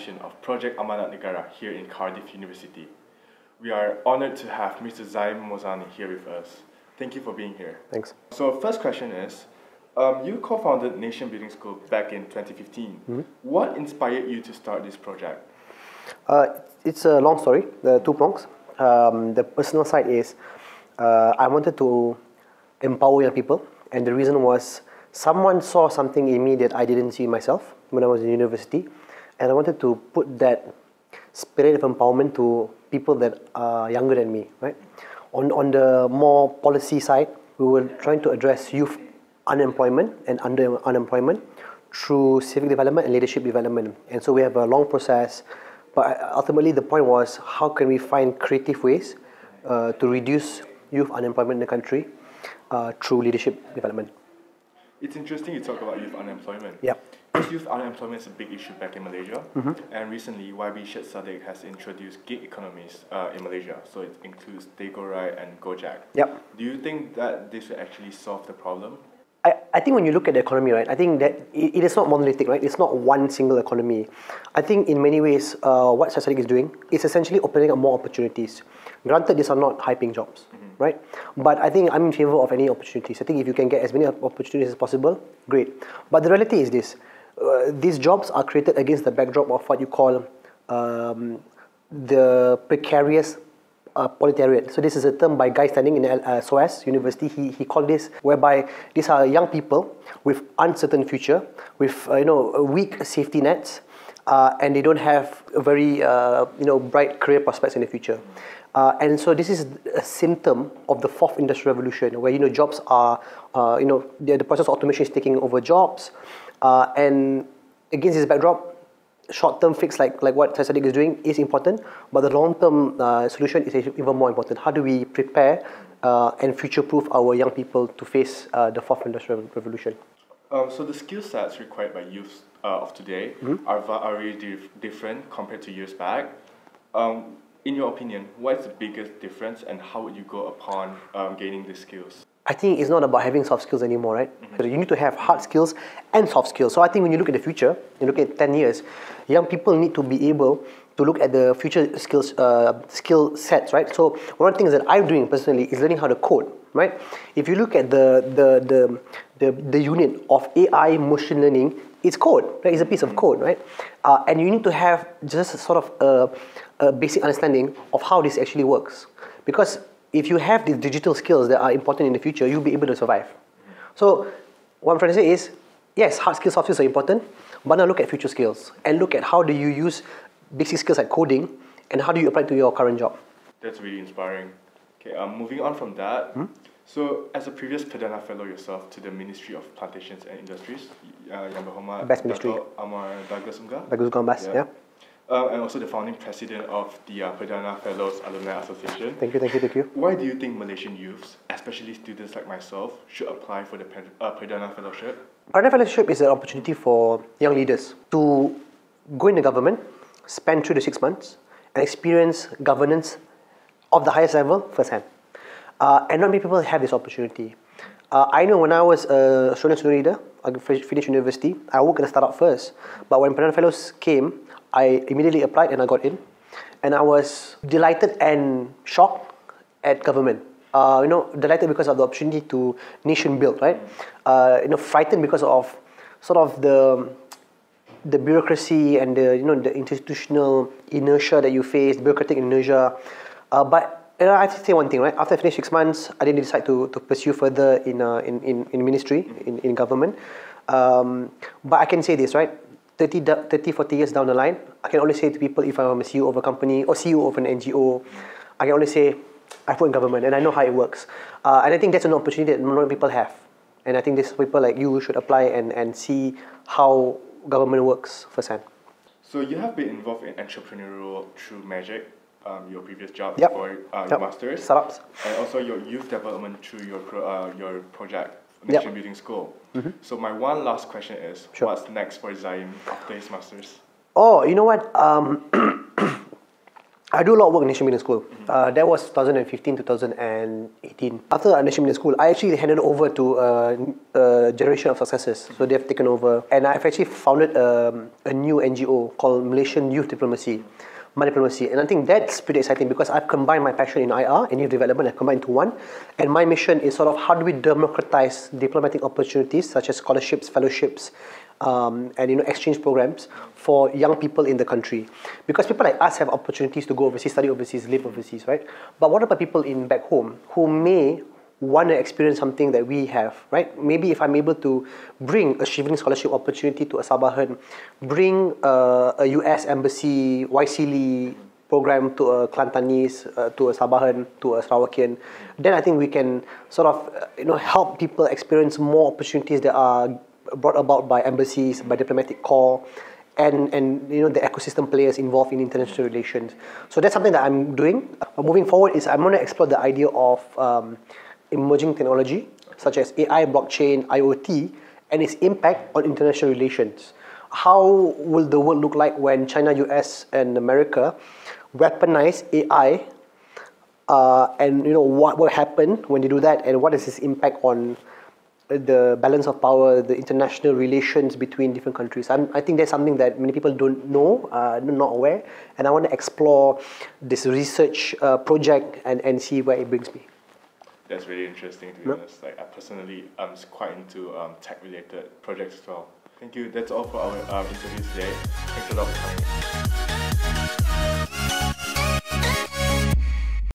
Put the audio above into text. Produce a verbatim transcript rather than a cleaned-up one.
edition of Project Amanat Negara here in Cardiff University. We are honored to have Mister Zaim Mozani here with us. Thank you for being here. Thanks. So first question is, um, you co-founded Nation Building School back in twenty fifteen. Mm-hmm. What inspired you to start this project? Uh, it's a long story, the two prongs. Um, the personal side is, uh, I wanted to empower young people, and the reason was someone saw something in me that I didn't see myself when I was in university, and I wanted to put that spirit of empowerment to people that are younger than me, right? On, on the more policy side, we were trying to address youth unemployment and under unemployment through civic development and leadership development. And so we have a long process, but ultimately the point was, how can we find creative ways uh, to reduce youth unemployment in the country uh, through leadership development. It's interesting you talk about youth unemployment. Yeah. Because youth unemployment is a big issue back in Malaysia, mm-hmm. and recently Y B Syed Saddiq has introduced gig economies uh, in Malaysia, so it includes Tegorai and Gojek. Yep. Do you think that this will actually solve the problem? I, I think when you look at the economy, right, I think that it, it is not monolithic, right? It's not one single economy. I think in many ways, uh, what Syed Saddiq is doing is essentially opening up more opportunities. Granted, these are not high-paying jobs, mm-hmm. right? But I think I'm in favor of any opportunities. I think if you can get as many opportunities as possible, great. But the reality is this. Uh, these jobs are created against the backdrop of what you call um, the precarious uh, proletariat. So this is a term by Guy Standing in uh, S O S University. He, he called this, whereby these are young people with uncertain future, with uh, you know weak safety nets, uh, and they don't have a very uh, you know bright career prospects in the future. Uh, and so this is a symptom of the fourth industrial revolution, where you know jobs are uh, you know the, the process of automation is taking over jobs. Uh, and against this backdrop, short-term fix like, like what Syed Saddiq is doing is important, but the long-term uh, solution is even more important. How do we prepare uh, and future-proof our young people to face uh, the fourth industrial revolution? Um, so the skill sets required by youth uh, of today mm-hmm. are, are very dif different compared to years back. Um, in your opinion, what is the biggest difference, and how would you go upon um, gaining these skills? I think it's not about having soft skills anymore, right? Mm-hmm. You need to have hard skills and soft skills. So I think when you look at the future, you look at ten years, young people need to be able to look at the future skills, uh, skill sets, right? So one of the things that I'm doing personally is learning how to code, right? If you look at the the the the, the unit of A I machine learning, it's code, right? It's a piece of code, right? Uh, and you need to have just a sort of a, a basic understanding of how this actually works, because if you have these digital skills that are important in the future, you'll be able to survive. So what I'm trying to say is, yes, hard skills, soft skills are important, but now look at future skills and look at how do you use basic skills like coding and how do you apply it to your current job. That's really inspiring. Okay, um, moving on from that, hmm? So as a previous Perdana Fellow yourself to the Ministry of Plantations and Industries, uh, Yang Berhormat Best Ministry. Dato' Amar Douglas Unggal. Douglas Unggal Best, yeah. yeah. Uh, and also the founding president of the uh, Perdana Fellows Alumni Association. Thank you, thank you, thank you. Why do you think Malaysian youths, especially students like myself, should apply for the uh, Perdana Fellowship? Perdana Fellowship is an opportunity for young leaders to go in the government, spend three to six months, and experience governance of the highest level firsthand. Uh, and not many people have this opportunity. Uh, I know when I was a student student leader, I finished university, I worked at a startup first. But when Perdana Fellows came, I immediately applied and I got in. And I was delighted and shocked at government. Uh, you know, delighted because of the opportunity to nation build, right? Uh, you know, frightened because of sort of the the bureaucracy and the you know the institutional inertia that you face, bureaucratic inertia. Uh, but you know, I have to say one thing, right? After I finished six months, I didn't decide to, to pursue further in, uh, in in in ministry, in in government. Um, but I can say this, right? thirty, forty years down the line, I can only say to people, if I'm a C E O of a company or C E O of an N G O, I can only say, I've worked in government and I know how it works. Uh, and I think that's an opportunity that not people have. And I think these people like you should apply and, and see how government works firsthand. So you have been involved in entrepreneurial through Magic, um, your previous job yep. for uh, yep. your masters, startups, and also your youth development through your pro, uh, your project, Nation yep. Building School. Mm-hmm. So my one last question is, sure. what's next for Zaim after his masters? Oh, you know what? Um, I do a lot of work in National Medium School. Uh, that was twenty fifteen to twenty eighteen. After National Medium School, I actually handed over to a, a generation of successors. So they've taken over. And I've actually founded um, a new N G O called Malaysian Youth Diplomacy. My diplomacy, and I think that's pretty exciting because I've combined my passion in I R and youth development. I've combined into one, and my mission is sort of how do we democratize diplomatic opportunities such as scholarships, fellowships, um, and you know exchange programs for young people in the country. Because people like us have opportunities to go overseas, study overseas, live overseas, right? But what about people in back home who may want to experience something that we have, right? Maybe if I'm able to bring a Shivling Scholarship opportunity to a Sabahan, bring uh, a U S Embassy Y C L I program to a Kelantanese, uh, to a Sabahan, to a Sarawakian, then I think we can sort of uh, you know help people experience more opportunities that are brought about by embassies, by diplomatic corps, and and you know the ecosystem players involved in international relations. So that's something that I'm doing. Uh, moving forward is I'm going to explore the idea of um, emerging technology such as A I, blockchain, I O T, and its impact on international relations. How will the world look like when China, U S, and America weaponize A I, uh, and you know what will happen when they do that, and what is its impact on the balance of power, the international relations between different countries. I'm, I think that's something that many people don't know, uh, not aware, and I want to explore this research uh, project and, and see where it brings me. That's really interesting, to be no? honest. Like, I personally am quite into um, tech-related projects as well. Thank you. That's all for our um, interview today. Thanks a lot for coming.